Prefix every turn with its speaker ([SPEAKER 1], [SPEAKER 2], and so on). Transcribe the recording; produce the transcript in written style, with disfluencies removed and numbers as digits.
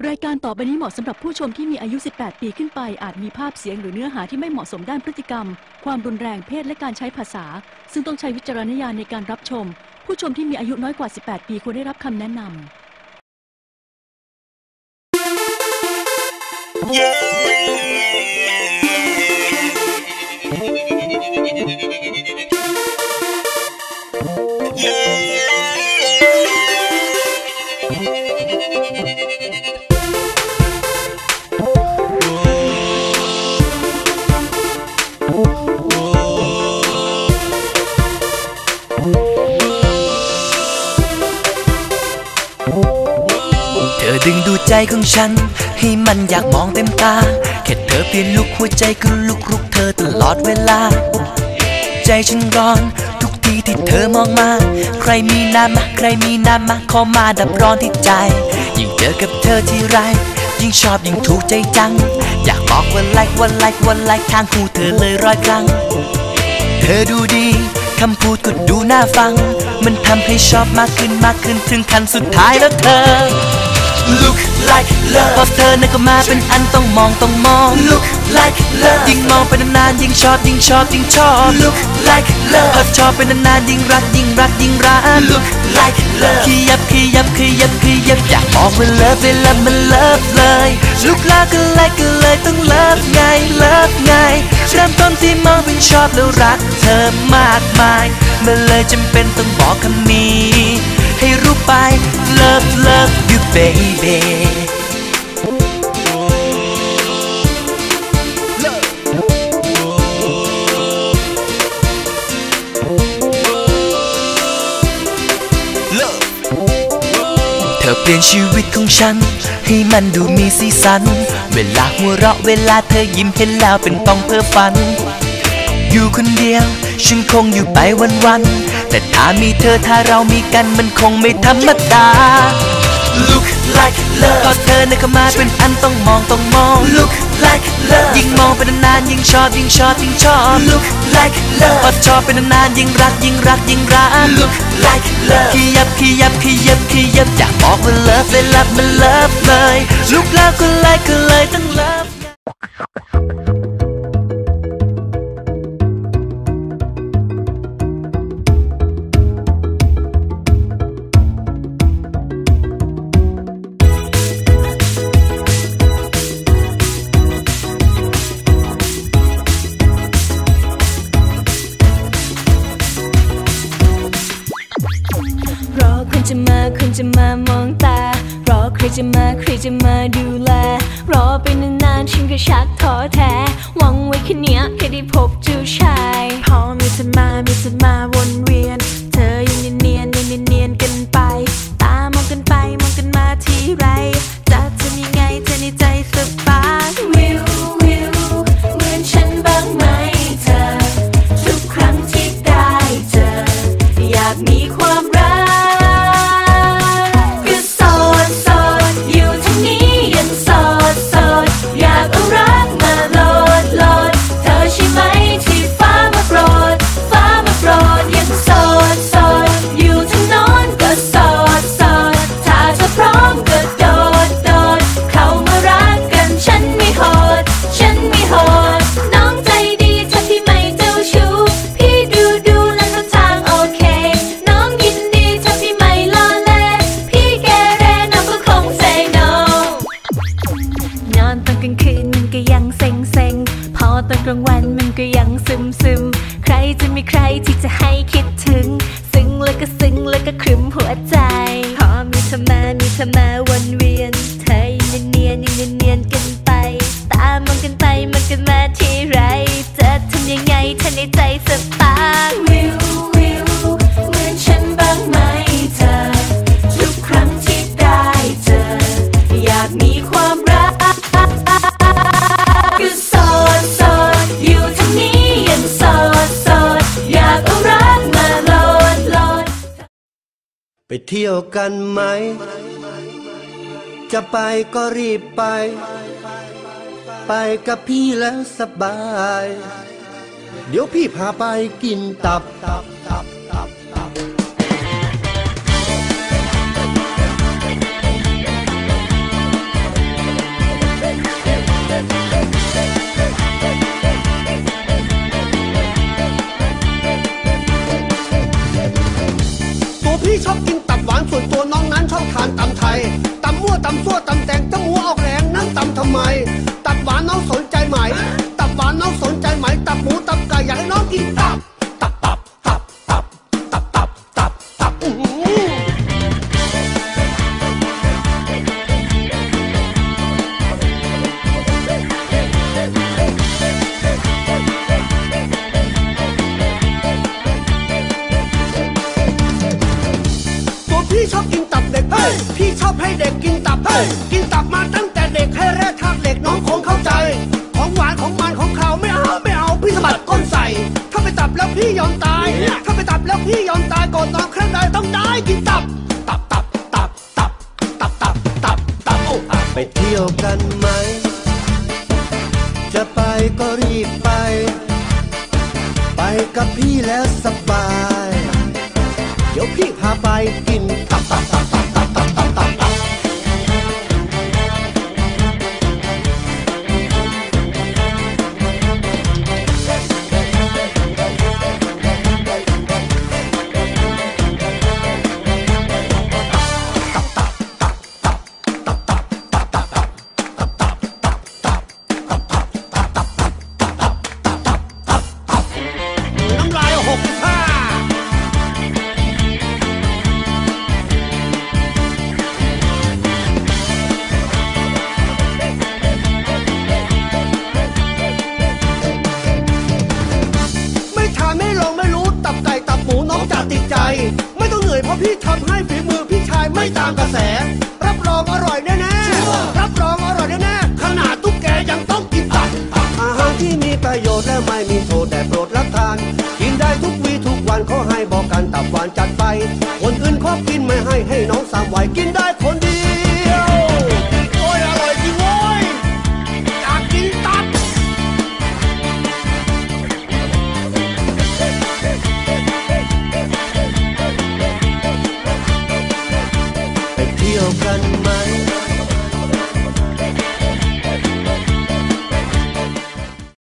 [SPEAKER 1] รายการต่อไปนี้เหมาะสำหรับผู้ชมที่มีอายุ 18 ปีขึ้นไปอาจมีภาพเสียงหรือเนื้อหาที่ไม่เหมาะสมด้านพฤติกรรมความรุนแรงเพศและการใช้ภาษาซึ่งต้องใช้วิจารณญาณในการรับชมผู้ชมที่มีอายุน้อยกว่า 18 ปีควรได้รับคำแนะนำ
[SPEAKER 2] เธอดึงดูใจของฉันให้มันอยากมองเต็มตาแค่เธอเปลี่ยนลุกหัวใจก็ลุกรุกเธอตลอดเวลาใจฉันร้อนทุกทีที่เธอมองมาใครมีน้ำมาใครมีน้ำมาขอมาดับร้อนที่ใจยิ่งเจอกับเธอที่ไรยิ่งชอบยิ่งถูกใจจังอยากบอกว่าไลค์ทางหูเธอเลย100 ครั้งเธอดูดีคำพูดก็ดูน่าฟังมันทำให้ชอบมากขึ้นถึงขั้นสุดท้ายแล้วเธอ Look like love พอเธอนั้นก็มาเป็นอันต้องมองLook like love ยิ่งมองไปนานๆยิ่งชอบLook like love พอชอบไปนานๆยิ่งรักLook like love ขยับอยากบอกว่าเลิฟมันเลิฟเลยลุกแล้วก็เลยต้องเลิฟไงเริ่มต้นที่มองเป็นชอบแล้วรักเธอมากมายมันเลยจำเป็นต้องบอกคำนี้ให้รู้ไป Love you babyเธอเปลี่ยนชีวิตของฉันให้มันดูมีสีสันเวลาหัวเราะเวลาเธอยิ้มเห็นแล้วเป็นต้องเพ้อฝันอยู่คนเดียวฉันคงอยู่ไปวันๆแต่ถ้ามีเธอถ้าเรามีกันมันคงไม่ธรรมดา Look like love พอเธอนั้นก็มาเป็นอันต้องมองLook like love ยิ่งมองไปนานๆยิ่งชอบLook like love พอชอบไปนานๆยิ่งรักLook like love ขยับอยากบอกว่าเลิฟมันเลิฟเลยลุกแล้วก็เลยต้องเลิฟคนจะมามองตารอใครจะมาดูแลรอไปนานๆฉันก็ชักท้อแท้หวังไว้แค่เนี้ยแค่ได้พบเจ้าชายพอมีเธอมาวนเวียนเธอยังเนียนกันไปตามองกันมาทีไรจะทำยังไงเธอในใจสบายวิวเหมือนฉันบ้างไหมเธอทุกครั้งที่ได้เจออยากมีความรักกลางวันมันก็ยังซึมใครจะมีใครที่จะให้คิดถึงซึ้งแล้วก็ครึ้มหัวใจพอมีเธอมาวนเวียนเธอยังเนียนกันไปตามองกันมาทีไรจะทำยังไงเธอในใจสบายวิวเหมือนฉันบ้างไหมเธอทุกครั้งที่ได้เจออยากมีความรักคือโสดอยู่ทางนี้ยังโสดอยากเอารักมาโลด
[SPEAKER 3] ไปเที่ยวกันไหมจะไปก็รีบไปกับพี่แล้วสบายเดี๋ยวพี่พาไปกินตับ
[SPEAKER 4] เ
[SPEAKER 3] ชอบให้เด็กกินตับกินตับมาตั้งแต่เด็กให้แร่ธาตุเหล็กน้องคงเข้าใจของหวานของมันของเขาไม่เอาพี่สะบัดก้นใส่ถ้าไปตับแล้วพี่ยอมตายถ้าไปตับแล้วพี่ยอมตายก่อนนอนครั้งใดต้องได้กินตับไปเที่ยวกันไหมจะไปก็รีบไปกับพี่แล้วสบายเดี๋ยวพี่พาไปกินตับไม่ต้องเหนื่อยเพราะพี่ทำให้ฝีมือพี่ชายไม่ตามกระแสรับรองอร่อยแน่ๆรับรองอร่อยแน่ๆขนาดตุ๊กแกยังต้องกินตับอาหารที่มีประโยชน์และไม่มีโทษแต่โปรดรับทานกินได้ทุกวี่ทุกวันขอให้บอกกันตับหวานจัดไปคนอื่นขอกินไม่ให้น้อง